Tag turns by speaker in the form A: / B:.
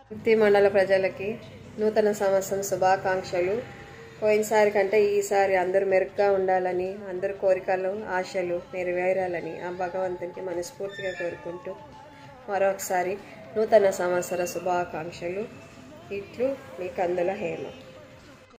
A: వృత్తి మండల ప్రజలకి నూతన సంవత్సరం శుభాకాంక్షలు. పోయినసారి కంటే ఈసారి అందరూ మెరుగ్గా ఉండాలని, అందరి కోరికలు ఆశలు నెరవేరాలని ఆ భగవంతునికి మనస్ఫూర్తిగా కోరుకుంటూ మరొకసారి నూతన సంవత్సర శుభాకాంక్షలు. ఇట్లు మీ కందుల హేమ.